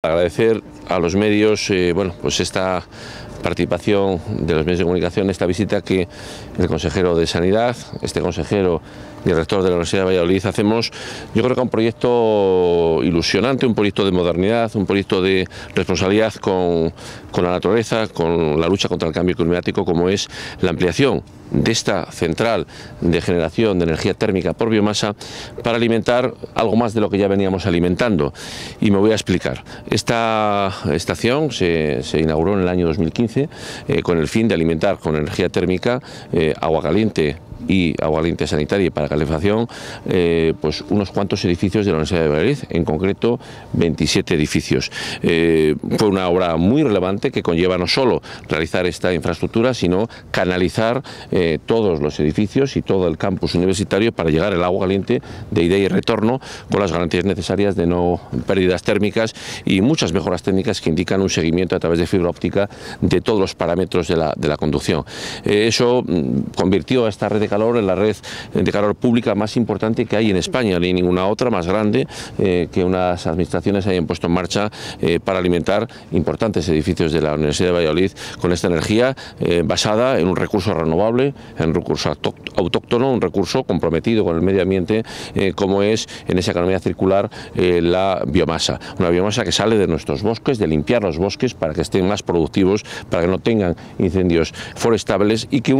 Agradecer a los medios pues esta participación de los medios de comunicación, esta visita que el consejero de Sanidad, este consejero y el rector de la Universidad de Valladolid hacemos. Yo creo que un proyecto ilusionante, un proyecto de modernidad, un proyecto de responsabilidad con la naturaleza, con la lucha contra el cambio climático, como es la ampliación de esta central de generación de energía térmica por biomasa para alimentar algo más de lo que ya veníamos alimentando. Y me voy a explicar. Esta estación se inauguró en el año 2015 con el fin de alimentar con energía térmica agua caliente y agua caliente sanitaria y para calefacción, pues unos cuantos edificios de la Universidad de Valladolid, en concreto 27 edificios. Fue una obra muy relevante que conlleva no solo realizar esta infraestructura, sino canalizar todos los edificios y todo el campus universitario para llegar el agua caliente de ida y retorno con las garantías necesarias de no pérdidas térmicas y muchas mejoras técnicas que indican un seguimiento a través de fibra óptica de todos los parámetros de la conducción. Eso convirtió a esta red de calor en la red de calor pública más importante que hay en España. No hay ninguna otra más grande que unas administraciones hayan puesto en marcha para alimentar importantes edificios de la Universidad de Valladolid con esta energía basada en un recurso renovable, en un recurso autóctono, un recurso comprometido con el medio ambiente, como es en esa economía circular la biomasa. Una biomasa que sale de nuestros bosques, de limpiar los bosques para que estén más productivos, para que no tengan incendios forestales y que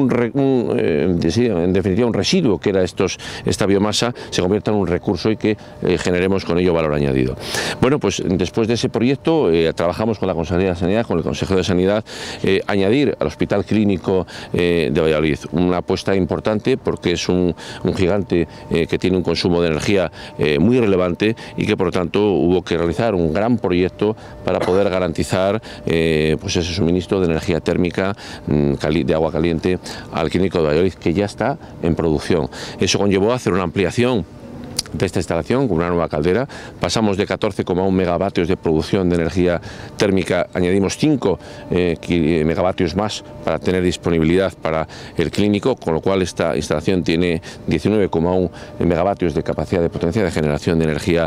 en definitiva un residuo que era esta biomasa se convierta en un recurso y que generemos con ello valor añadido. Bueno, pues después de ese proyecto trabajamos con la Consejería de Sanidad, con el Consejo de Sanidad, añadir al Hospital Clínico de Valladolid una apuesta importante porque es un gigante que tiene un consumo de energía muy relevante y que por lo tanto hubo que realizar un gran proyecto para poder garantizar pues ese suministro de energía térmica de agua caliente al Clínico de Valladolid, que ya está en producción. Eso conllevó a hacer una ampliación de esta instalación con una nueva caldera. Pasamos de 14,1 megavatios de producción de energía térmica, añadimos 5 megavatios más para tener disponibilidad para el clínico, con lo cual esta instalación tiene 19,1 megavatios de capacidad de potencia de generación de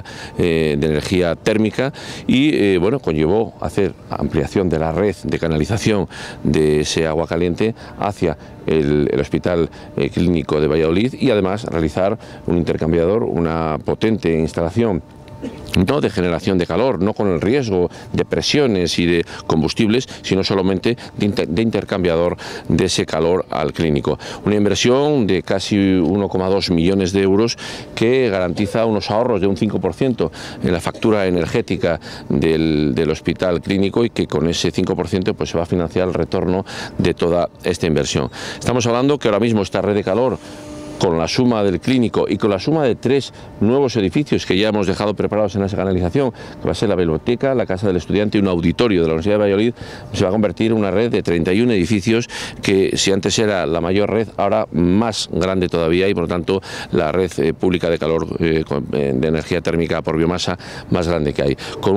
energía térmica y bueno, conllevó hacer ampliación de la red de canalización de ese agua caliente hacia el Hospital Clínico de Valladolid y además realizar un intercambiador, una potente instalación no de generación de calor, no con el riesgo de presiones y de combustibles, sino solamente de intercambiador de ese calor al clínico. Una inversión de casi 1,2 millones de euros que garantiza unos ahorros de un 5% en la factura energética del hospital clínico y que con ese 5% pues se va a financiar el retorno de toda esta inversión. Estamos hablando que ahora mismo esta red de calor, con la suma del clínico y con la suma de 3 nuevos edificios que ya hemos dejado preparados en esa canalización, que va a ser la biblioteca, la casa del estudiante y un auditorio de la Universidad de Valladolid, se va a convertir en una red de 31 edificios que, si antes era la mayor red, ahora más grande todavía y por lo tanto la red pública de calor de energía térmica por biomasa más grande que hay, con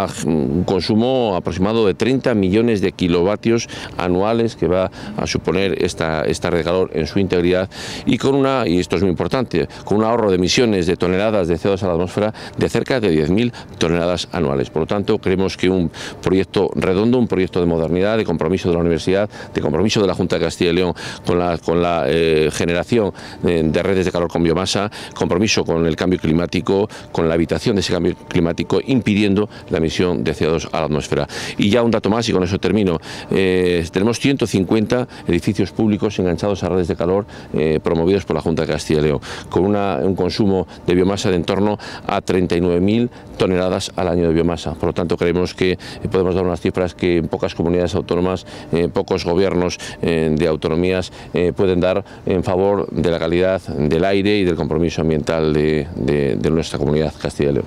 un consumo aproximado de 30 millones de kilovatios anuales que va a suponer esta red de calor en su integridad y con y esto es muy importante, con un ahorro de emisiones de toneladas de CO2 a la atmósfera de cerca de 10.000 toneladas anuales. Por lo tanto, creemos que un proyecto redondo, un proyecto de modernidad, de compromiso de la Universidad, de compromiso de la Junta de Castilla y León con la generación de redes de calor con biomasa, compromiso con el cambio climático, con la evitación de ese cambio climático, impidiendo la emisión de CO2 a la atmósfera. Y ya un dato más, y con eso termino, tenemos 150 edificios públicos enganchados a redes de calor promovidos por la Junta de Castilla y León, con un consumo de biomasa de en torno a 39.000 toneladas al año de biomasa. Por lo tanto, creemos que podemos dar unas cifras que en pocas comunidades autónomas, pocos gobiernos de autonomías pueden dar en favor de la calidad del aire y del compromiso ambiental de nuestra comunidad Castilla y León.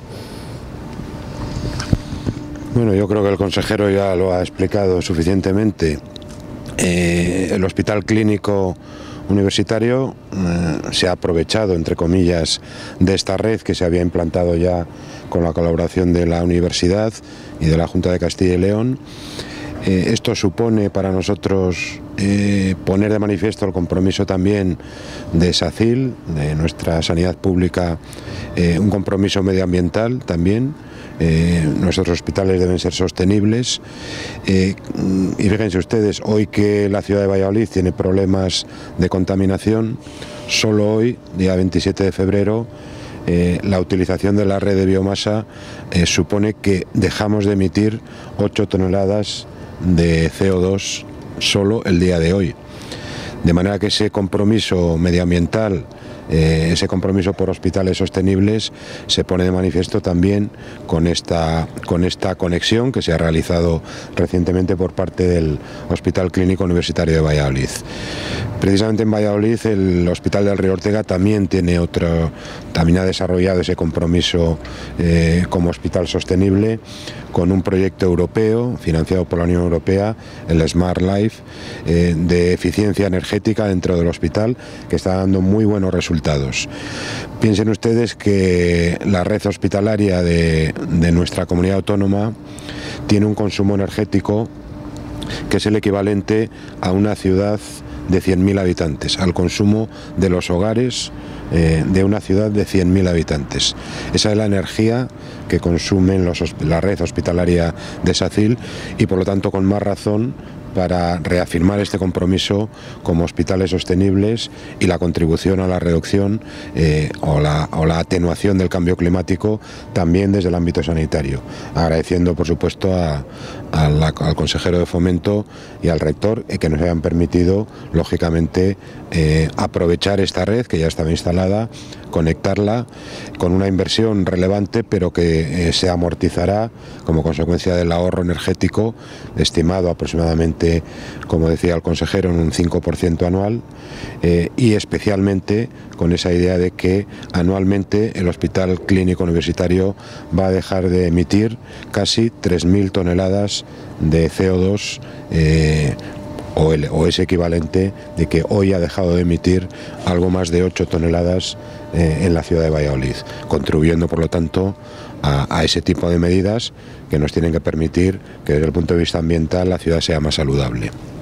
Bueno, yo creo que el consejero ya lo ha explicado suficientemente. El Hospital Clínico Universitario se ha aprovechado, entre comillas, de esta red que se había implantado ya con la colaboración de la Universidad y de la Junta de Castilla y León. Esto supone para nosotros poner de manifiesto el compromiso también de SACIL, de nuestra sanidad pública, un compromiso medioambiental también, nuestros hospitales deben ser sostenibles. Y fíjense ustedes, hoy que la ciudad de Valladolid tiene problemas de contaminación, solo hoy, día 27 de febrero, la utilización de la red de biomasa supone que dejamos de emitir 8 toneladas de CO2 solo el día de hoy. De manera que ese compromiso medioambiental, ese compromiso por hospitales sostenibles se pone de manifiesto también con esta conexión que se ha realizado recientemente por parte del Hospital Clínico Universitario de Valladolid. Precisamente en Valladolid el Hospital del Río Ortega también ha desarrollado ese compromiso como hospital sostenible con un proyecto europeo financiado por la Unión Europea, el Smart Life, de eficiencia energética dentro del hospital, que está dando muy buenos resultados. Piensen ustedes que la red hospitalaria de nuestra comunidad autónoma tiene un consumo energético que es el equivalente a una ciudad de 100.000 habitantes, al consumo de los hogares de una ciudad de 100.000 habitantes. Esa es la energía que consumen la red hospitalaria de SACIL y por lo tanto con más razón para reafirmar este compromiso como hospitales sostenibles y la contribución a la reducción o la atenuación del cambio climático también desde el ámbito sanitario. Agradeciendo por supuesto al consejero de Fomento y al rector que nos hayan permitido lógicamente aprovechar esta red que ya estaba instalada, conectarla con una inversión relevante pero que se amortizará como consecuencia del ahorro energético estimado aproximadamente, como decía el consejero, en un 5% anual y especialmente con esa idea de que anualmente el Hospital Clínico Universitario va a dejar de emitir casi 3.000 toneladas de CO2 o ese equivalente de que hoy ha dejado de emitir algo más de 8 toneladas en la ciudad de Valladolid, contribuyendo por lo tanto a ese tipo de medidas que nos tienen que permitir que desde el punto de vista ambiental la ciudad sea más saludable.